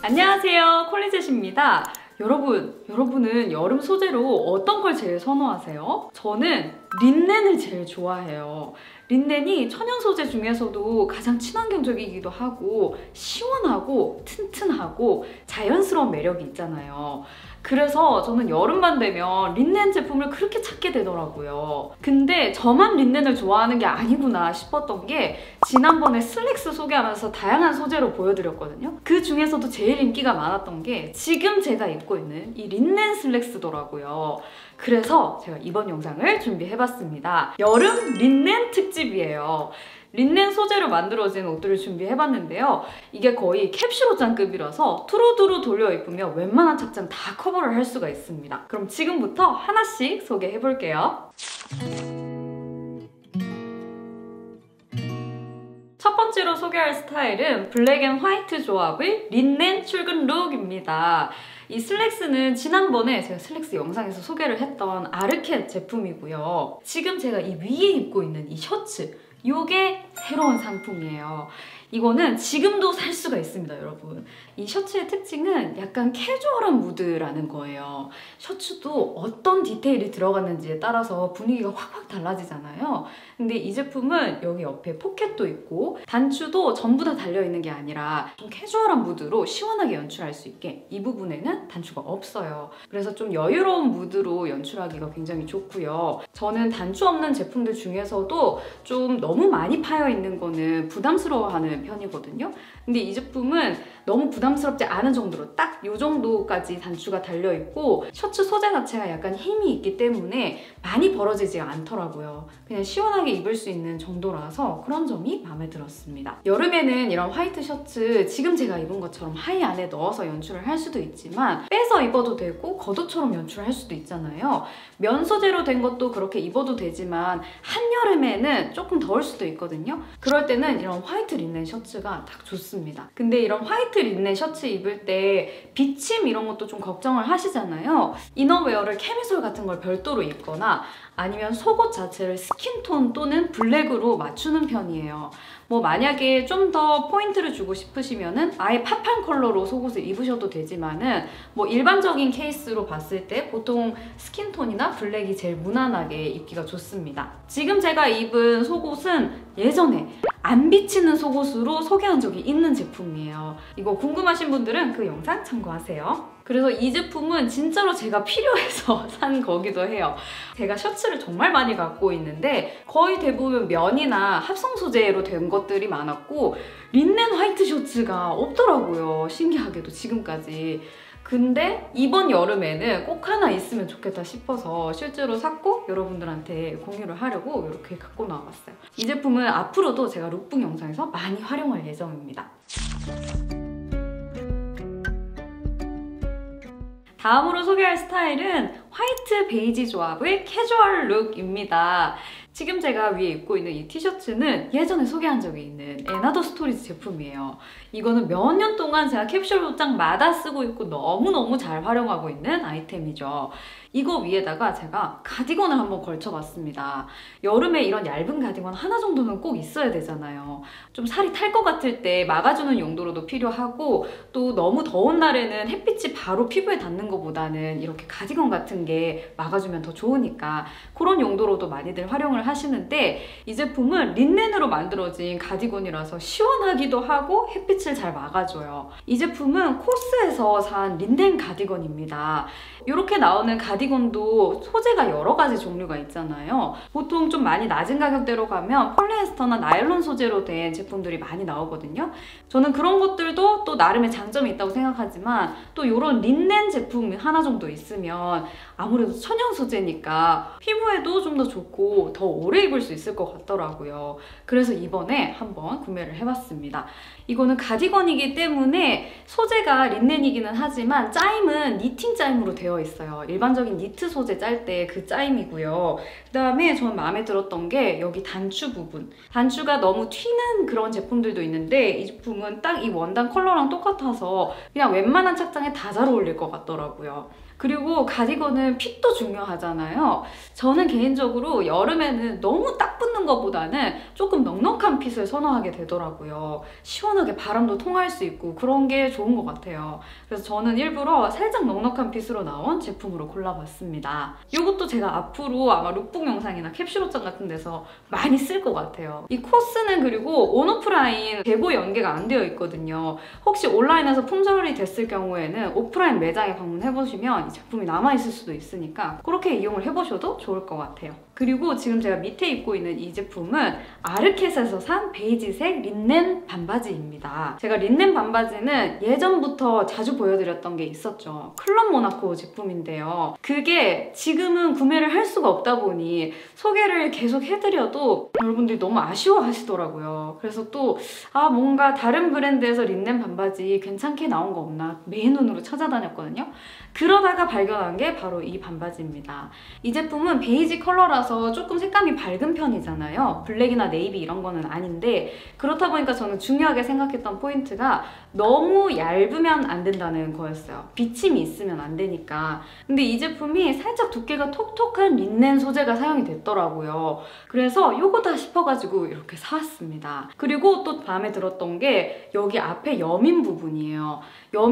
안녕하세요, 콜리젯입니다. 여러분은 여름 소재로 어떤 걸 제일 선호하세요? 저는 린넨을 제일 좋아해요. 린넨이 천연 소재 중에서도 가장 친환경적이기도 하고 시원하고 튼튼하고 자연스러운 매력이 있잖아요. 그래서 저는 여름만 되면 린넨 제품을 그렇게 찾게 되더라고요. 근데 저만 린넨을 좋아하는 게 아니구나 싶었던 게 지난번에 슬랙스 소개하면서 다양한 소재로 보여드렸거든요. 그 중에서도 제일 인기가 많았던 게 지금 제가 입고 있는 이 린넨 슬랙스더라고요. 그래서 제가 이번 영상을 준비해봤습니다. 여름 린넨 특집이에요. 린넨 소재로 만들어진 옷들을 준비해봤는데요. 이게 거의 캡슐 옷장급이라서 두루두루 돌려 입으면 웬만한 착장 다 커버를 할 수가 있습니다. 그럼 지금부터 하나씩 소개해볼게요. 첫 번째로 소개할 스타일은 블랙 앤 화이트 조합의 린넨 출근 룩입니다. 이 슬랙스는 지난번에 제가 슬랙스 영상에서 소개를 했던 아르켓 제품이고요. 지금 제가 이 위에 입고 있는 이 셔츠, 이게 새로운 상품이에요. 이거는 지금도 살 수가 있습니다, 여러분. 이 셔츠의 특징은 약간 캐주얼한 무드라는 거예요. 셔츠도 어떤 디테일이 들어갔는지에 따라서 분위기가 확확 달라지잖아요. 근데 이 제품은 여기 옆에 포켓도 있고 단추도 전부 다 달려있는 게 아니라 좀 캐주얼한 무드로 시원하게 연출할 수 있게 이 부분에는 단추가 없어요. 그래서 좀 여유로운 무드로 연출하기가 굉장히 좋고요. 저는 단추 없는 제품들 중에서도 좀 너무 많이 파여있는 거는 부담스러워하는 편이거든요. 근데 이 제품은 너무 부담스럽지 않은 정도로 딱 이 정도까지 단추가 달려있고 셔츠 소재 자체가 약간 힘이 있기 때문에 많이 벌어지지 않더라고요. 그냥 시원하게 입을 수 있는 정도라서 그런 점이 마음에 들었습니다. 여름에는 이런 화이트 셔츠 지금 제가 입은 것처럼 하의 안에 넣어서 연출을 할 수도 있지만 빼서 입어도 되고 겉옷처럼 연출할 수도 있잖아요. 면 소재로 된 것도 그렇게 입어도 되지만 한여름에는 조금 더울 수도 있거든요. 그럴 때는 이런 화이트 린넨 셔츠가 딱 좋습니다. 근데 이런 화이트 린넨 셔츠 입을 때 비침 이런 것도 좀 걱정을 하시잖아요. 이너웨어를 캐미솔 같은 걸 별도로 입거나 아니면 속옷 자체를 스킨톤 또는 블랙으로 맞추는 편이에요. 뭐 만약에 좀 더 포인트를 주고 싶으시면은 아예 팝한 컬러로 속옷을 입으셔도 되지만은 뭐 일반적인 케이스로 봤을 때 보통 스킨톤이나 블랙이 제일 무난하게 입기가 좋습니다. 지금 제가 입은 속옷은 예전에 안 비치는 속옷으로 소개한 적이 있는 제품이에요. 이거 궁금하신 분들은 그 영상 참고하세요. 그래서 이 제품은 진짜로 제가 필요해서 산 거기도 해요. 제가 셔츠를 정말 많이 갖고 있는데 거의 대부분 면이나 합성 소재로 된 것들이 많았고 린넨 화이트 셔츠가 없더라고요. 신기하게도 지금까지. 근데 이번 여름에는 꼭 하나 있으면 좋겠다 싶어서 실제로 샀고 여러분들한테 공유를 하려고 이렇게 갖고 나와봤어요. 이 제품은 앞으로도 제가 룩북 영상에서 많이 활용할 예정입니다. 다음으로 소개할 스타일은 화이트 베이지 조합의 캐주얼 룩입니다. 지금 제가 위에 입고 있는 이 티셔츠는 예전에 소개한 적이 있는 에나더 스토리즈 제품이에요. 이거는 몇 년 동안 제가 캡슐 옷장마다 쓰고 있고 너무너무 잘 활용하고 있는 아이템이죠. 이거 위에다가 제가 가디건을 한번 걸쳐봤습니다. 여름에 이런 얇은 가디건 하나 정도는 꼭 있어야 되잖아요. 좀 살이 탈 것 같을 때 막아주는 용도로도 필요하고 또 너무 더운 날에는 햇빛이 바로 피부에 닿는 것보다는 이렇게 가디건 같은 게 막아주면 더 좋으니까 그런 용도로도 많이들 활용을 하시는데 이 제품은 린넨으로 만들어진 가디건이라서 시원하기도 하고 햇빛을 잘 막아줘요. 이 제품은 코스에서 산 린넨 가디건입니다. 이렇게 나오는 가디건도 소재가 여러 가지 종류가 있잖아요. 보통 좀 많이 낮은 가격대로 가면 폴리에스터나 나일론 소재로 된 제품들이 많이 나오거든요. 저는 그런 것들도 또 나름의 장점이 있다고 생각하지만 또 이런 린넨 제품 하나 정도 있으면 아무래도 천연 소재니까 피부에도 좀 더 좋고 더 오래 입을 수 있을 것 같더라고요. 그래서 이번에 한번 구매를 해봤습니다. 이거는 가디건이기 때문에 소재가 린넨이기는 하지만 짜임은 니팅 짜임으로 되어 있어요. 일반적인 니트 소재 짤 때 그 짜임이고요. 그 다음에 저는 마음에 들었던 게 여기 단추 부분. 단추가 너무 튀는 그런 제품들도 있는데 이 제품은 딱 이 원단 컬러랑 똑같아서 그냥 웬만한 착장에 다 잘 어울릴 것 같더라고요. 그리고 가디건은 핏도 중요하잖아요. 저는 개인적으로 여름에는 너무 딱 붙는 것보다는 조금 넉넉한 핏을 선호하게 되더라고요. 시원하게 바람도 통할 수 있고 그런 게 좋은 것 같아요. 그래서 저는 일부러 살짝 넉넉한 핏으로 나온 제품으로 골라봤습니다. 이것도 제가 앞으로 아마 룩북 영상이나 캡슐 옷장 같은 데서 많이 쓸 것 같아요. 이 코스는 그리고 온오프라인 재고 연계가 안 되어 있거든요. 혹시 온라인에서 품절이 됐을 경우에는 오프라인 매장에 방문해보시면 이 제품이 남아있을 수도 있으니까 그렇게 이용을 해보셔도 좋을 것 같아요. 그리고 지금 제가 밑에 입고 있는 이 제품은 아르켓에서 산 베이지색 린넨 반바지입니다. 제가 린넨 반바지는 예전부터 자주 보여드렸던 게 있었죠. 클럽 모나코 제품인데요. 그게 지금은 구매를 할 수가 없다 보니 소개를 계속 해드려도 여러분들이 너무 아쉬워하시더라고요. 그래서 또 뭔가 다른 브랜드에서 린넨 반바지 괜찮게 나온 거 없나 맨 눈으로 찾아다녔거든요. 그러다가 발견한 게 바로 이 반바지입니다. 이 제품은 베이지 컬러라서 조금 색감이 밝은 편이잖아요. 블랙이나 네이비 이런 거는 아닌데 그렇다 보니까 저는 중요하게 생각했던 포인트가 너무 얇으면 안 된다는 거였어요. 비침이 있으면 안 되니까. 근데 이 제품이 살짝 두께가 톡톡한 린넨 소재가 사용이 됐더라고요. 그래서 요거다 싶어가지고 이렇게 사왔습니다. 그리고 또 마음에 들었던 게 여기 앞에 여민 부분이에요.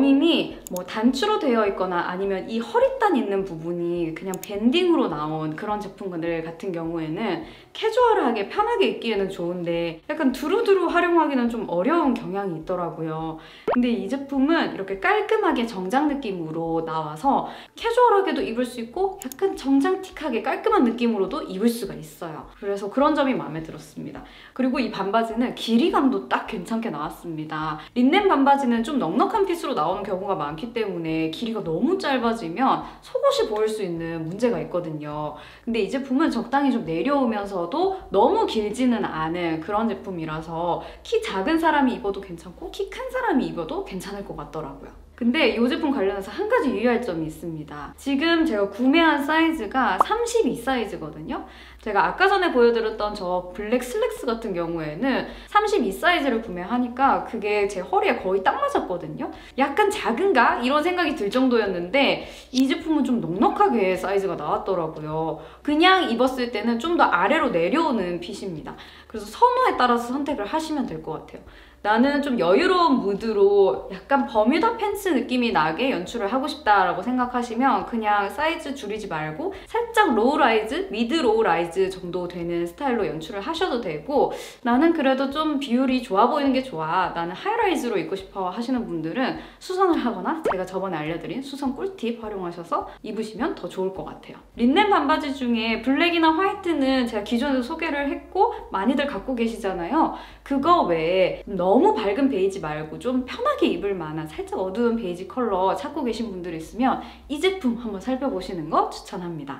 여민이 뭐 단추로 되어 있거나 아니면 이 허리단 있는 부분이 그냥 밴딩으로 나온 그런 제품들 같은 경우에는 캐주얼하게 편하게 입기에는 좋은데 약간 두루두루 활용하기는 좀 어려운 경향이 있더라고요. 근데 이 제품은 이렇게 깔끔하게 정장 느낌으로 나와서 캐주얼하게도 입을 수 있고 약간 정장틱하게 깔끔한 느낌으로도 입을 수가 있어요. 그래서 그런 점이 마음에 들었습니다. 그리고 이 반바지는 길이감도 딱 괜찮게 나왔습니다. 린넨 반바지는 좀 넉넉한 핏으로 나오는 경우가 많기 때문에 길이가 너무 짧아지면 속옷이 보일 수 있는 문제가 있거든요. 근데 이 제품은 적당히 좀 내려오면서도 너무 길지는 않은 그런 제품이라서 키 작은 사람이 입어도 괜찮고 키 큰 사람이 입어도 괜찮을 것 같더라고요. 근데 이 제품 관련해서 한 가지 유의할 점이 있습니다. 지금 제가 구매한 사이즈가 32 사이즈거든요. 제가 아까 전에 보여드렸던 저 블랙 슬랙스 같은 경우에는 32 사이즈를 구매하니까 그게 제 허리에 거의 딱 맞았거든요. 약간 작은가? 이런 생각이 들 정도였는데 이 제품은 좀 넉넉하게 사이즈가 나왔더라고요. 그냥 입었을 때는 좀 더 아래로 내려오는 핏입니다. 그래서 선호에 따라서 선택을 하시면 될 것 같아요. 나는 좀 여유로운 무드로 약간 버뮤다 팬츠 느낌이 나게 연출을 하고 싶다라고 생각하시면 그냥 사이즈 줄이지 말고 살짝 로우 라이즈, 미드 로우 라이즈 정도 되는 스타일로 연출을 하셔도 되고 나는 그래도 좀 비율이 좋아 보이는 게 좋아, 나는 하이라이즈로 입고 싶어 하시는 분들은 수선을 하거나 제가 저번에 알려드린 수선 꿀팁 활용하셔서 입으시면 더 좋을 것 같아요. 린넨 반바지 중에 블랙이나 화이트는 제가 기존에도 소개를 했고 많이들 갖고 계시잖아요. 그거 외에 너무 밝은 베이지 말고 좀 편하게 입을 만한 살짝 어두운 베이지 컬러 찾고 계신 분들이 있으면 이 제품 한번 살펴보시는 거 추천합니다.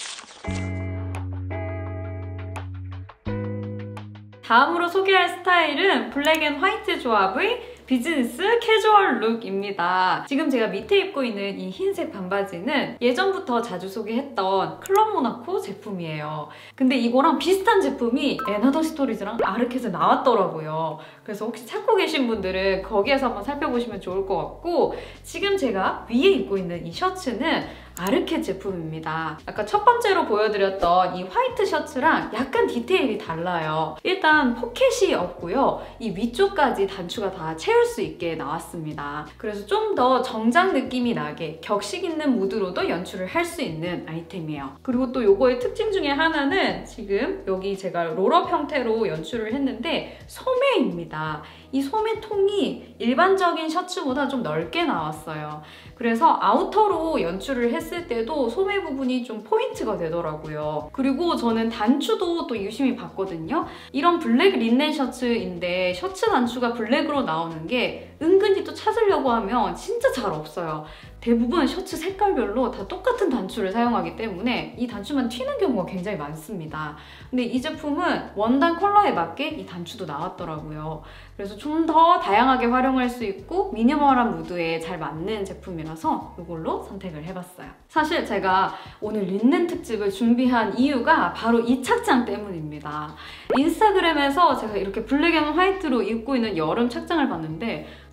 다음으로 소개할 스타일은 블랙 앤 화이트 조합의 비즈니스 캐주얼 룩입니다. 지금 제가 밑에 입고 있는 이 흰색 반바지는 예전부터 자주 소개했던 클럽 모나코 제품이에요. 근데 이거랑 비슷한 제품이 애나더 스토리즈랑 아르켓에 나왔더라고요. 그래서 혹시 찾고 계신 분들은 거기에서 한번 살펴보시면 좋을 것 같고 지금 제가 위에 입고 있는 이 셔츠는 아르켓 제품입니다. 아까 첫 번째로 보여드렸던 이 화이트 셔츠랑 약간 디테일이 달라요. 일단 포켓이 없고요. 이 위쪽까지 단추가 다 채울 수 있게 나왔습니다. 그래서 좀 더 정장 느낌이 나게 격식 있는 무드로도 연출을 할 수 있는 아이템이에요. 그리고 또 요거의 특징 중에 하나는 지금 여기 제가 롤업 형태로 연출을 했는데 소매입니다. 이 소매통이 일반적인 셔츠보다 좀 넓게 나왔어요. 그래서 아우터로 연출을 했을 때도 소매 부분이 좀 포인트가 되더라고요. 그리고 저는 단추도 또 유심히 봤거든요. 이런 블랙 린넨 셔츠인데 셔츠 단추가 블랙으로 나오는 게 은근히 또 찾으려고 하면 진짜 잘 없어요. 대부분 셔츠 색깔별로 다 똑같은 단추를 사용하기 때문에 이 단추만 튀는 경우가 굉장히 많습니다. 근데 이 제품은 원단 컬러에 맞게 이 단추도 나왔더라고요. 그래서 좀 더 다양하게 활용할 수 있고 미니멀한 무드에 잘 맞는 제품이라서 이걸로 선택을 해봤어요. 사실 제가 오늘 린넨 특집을 준비한 이유가 바로 이 착장 때문입니다. 인스타그램에서 제가 이렇게 블랙 앤 화이트로 입고 있는 여름 착장을 봤는데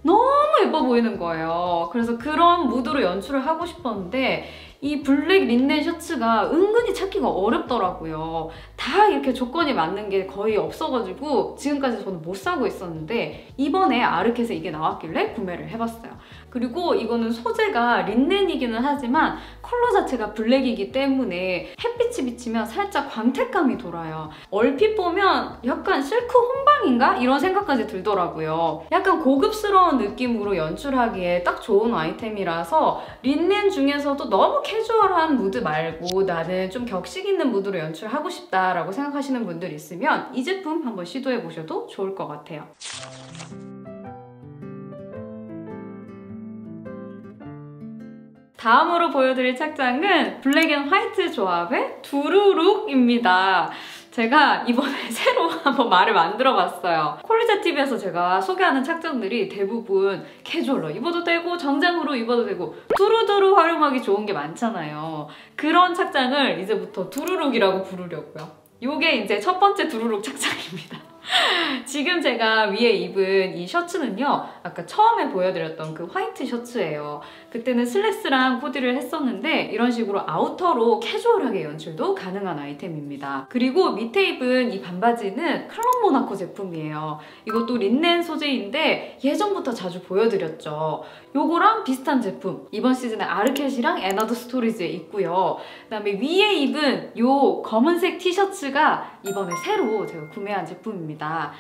너무 예뻐 보이는 거예요. 그래서 그런 무드로 연출을 하고 싶었는데 이 블랙 린넨 셔츠가 은근히 찾기가 어렵더라고요. 다 이렇게 조건이 맞는 게 거의 없어가지고 지금까지 저는 못 사고 있었는데 이번에 아르켓에 이게 나왔길래 구매를 해봤어요. 그리고 이거는 소재가 린넨이기는 하지만 컬러 자체가 블랙이기 때문에 햇빛이 비치면 살짝 광택감이 돌아요. 얼핏 보면 약간 실크 혼방인가? 이런 생각까지 들더라고요. 약간 고급스러운 느낌으로 연출하기에 딱 좋은 아이템이라서 린넨 중에서도 너무 캐주얼한 무드 말고 나는 좀 격식 있는 무드로 연출하고 싶다라고 생각하시는 분들 있으면 이 제품 한번 시도해보셔도 좋을 것 같아요. 다음으로 보여드릴 착장은 블랙 앤 화이트 조합의 두루룩입니다. 제가 이번에 새로 한번 말을 만들어봤어요. 콜리자TV에서 제가 소개하는 착장들이 대부분 캐주얼로 입어도 되고 정장으로 입어도 되고 두루두루 활용하기 좋은 게 많잖아요. 그런 착장을 이제부터 두루룩이라고 부르려고요. 이게 이제 첫 번째 두루룩 착장입니다. 지금 제가 위에 입은 이 셔츠는요, 아까 처음에 보여드렸던 그 화이트 셔츠예요. 그때는 슬랙스랑 코디를 했었는데 이런 식으로 아우터로 캐주얼하게 연출도 가능한 아이템입니다. 그리고 밑에 입은 이 반바지는 클럽 모나코 제품이에요. 이것도 린넨 소재인데 예전부터 자주 보여드렸죠. 요거랑 비슷한 제품, 이번 시즌에 아르켓이랑 에나더 스토리즈에 있고요. 그다음에 위에 입은 요 검은색 티셔츠가 이번에 새로 제가 구매한 제품입니다.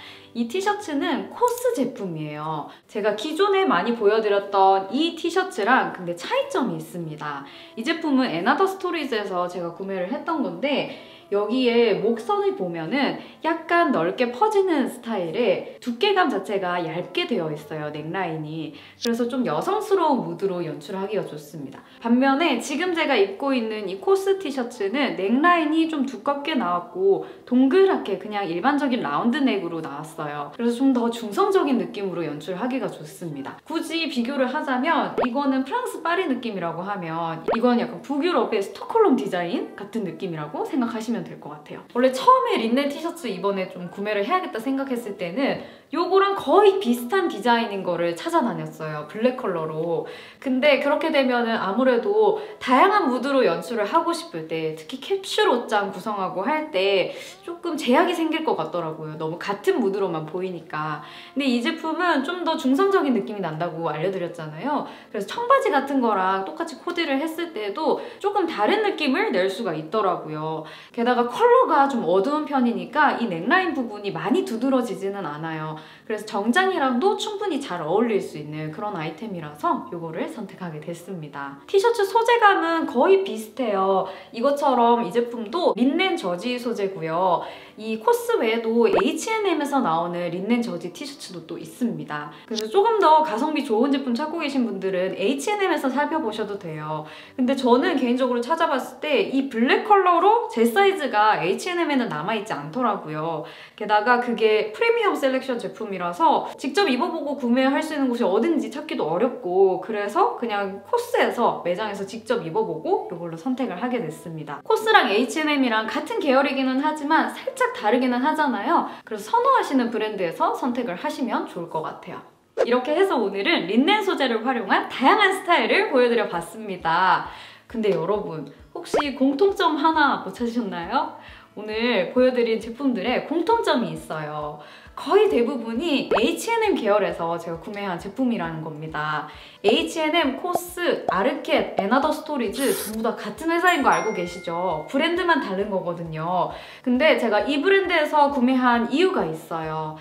이 티셔츠는 코스 제품이에요. 제가 기존에 많이 보여드렸던 이 티셔츠랑 근데 차이점이 있습니다. 이 제품은 에나더 스토리즈에서 제가 구매를 했던 건데 여기에 목선을 보면은 약간 넓게 퍼지는 스타일의 두께감 자체가 얇게 되어 있어요, 넥라인이. 그래서 좀 여성스러운 무드로 연출하기가 좋습니다. 반면에 지금 제가 입고 있는 이 코스 티셔츠는 넥라인이 좀 두껍게 나왔고 동그랗게 그냥 일반적인 라운드 넥으로 나왔어요. 그래서 좀 더 중성적인 느낌으로 연출하기가 좋습니다. 굳이 비교를 하자면 이거는 프랑스 파리 느낌이라고 하면 이건 약간 북유럽의 스톡홀름 디자인 같은 느낌이라고 생각하시면 될 것 같아요. 원래 처음에 린넨 티셔츠 이번에 좀 구매를 해야겠다 생각했을 때는 요거랑 거의 비슷한 디자인인 거를 찾아다녔어요. 블랙 컬러로. 근데 그렇게 되면은 아무래도 다양한 무드로 연출을 하고 싶을 때, 특히 캡슐 옷장 구성하고 할 때 조금 제약이 생길 것 같더라고요. 너무 같은 무드로만 보이니까. 근데 이 제품은 좀 더 중성적인 느낌이 난다고 알려드렸잖아요. 그래서 청바지 같은 거랑 똑같이 코디를 했을 때도 조금 다른 느낌을 낼 수가 있더라고요. 게다가 컬러가 좀 어두운 편이니까 이 넥라인 부분이 많이 두드러지지는 않아요. 그래서 정장이랑도 충분히 잘 어울릴 수 있는 그런 아이템이라서 이거를 선택하게 됐습니다. 티셔츠 소재감은 거의 비슷해요. 이것처럼 이 제품도 린넨 저지 소재고요. 이 코스 외에도 H&M에서 나오는 린넨 저지 티셔츠도 또 있습니다. 그래서 조금 더 가성비 좋은 제품 찾고 계신 분들은 H&M에서 살펴보셔도 돼요. 근데 저는 개인적으로 찾아봤을 때 이 블랙 컬러로 제 사이즈가 H&M에는 남아있지 않더라고요. 게다가 그게 프리미엄 셀렉션 제품이라서 직접 입어보고 구매할 수 있는 곳이 어딘지 찾기도 어렵고 그래서 그냥 코스에서 매장에서 직접 입어보고 이걸로 선택을 하게 됐습니다. 코스랑 H&M이랑 같은 계열이기는 하지만 살짝 다르기는 하잖아요. 그래서 선호하시는 브랜드에서 선택을 하시면 좋을 것 같아요. 이렇게 해서 오늘은 린넨 소재를 활용한 다양한 스타일을 보여드려 봤습니다. 근데 여러분 혹시 공통점 하나 못 찾으셨나요? 오늘 보여드린 제품들의 공통점이 있어요. 거의 대부분이 H&M 계열에서 제가 구매한 제품이라는 겁니다. H&M, 코스, 아르켓, 에나더 스토리즈 전부 다 같은 회사인 거 알고 계시죠? 브랜드만 다른 거거든요. 근데 제가 이 브랜드에서 구매한 이유가 있어요.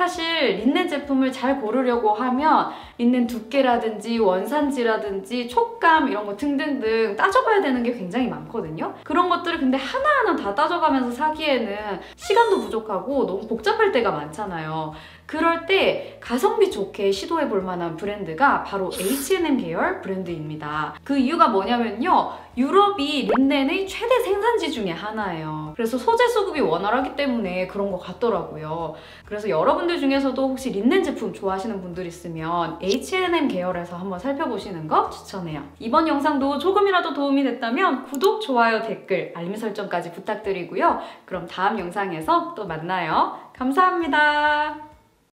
사실 린넨 제품을 잘 고르려고 하면 린넨 두께라든지 원산지라든지 촉감 이런 거 등등등 따져봐야 되는 게 굉장히 많거든요. 그런 것들을 근데 하나하나 다 따져가면서 사기에는 시간도 부족하고 너무 복잡할 때가 많잖아요. 그럴 때 가성비 좋게 시도해볼 만한 브랜드가 바로 H&M 계열 브랜드입니다. 그 이유가 뭐냐면요. 유럽이 린넨의 최대 생산지 중에 하나예요. 그래서 소재 수급이 원활하기 때문에 그런 것 같더라고요. 그래서 여러분들 중에서도 혹시 린넨 제품 좋아하시는 분들 있으면 H&M 계열에서 한번 살펴보시는 거 추천해요. 이번 영상도 조금이라도 도움이 됐다면 구독, 좋아요, 댓글, 알림 설정까지 부탁드리고요. 그럼 다음 영상에서 또 만나요. 감사합니다.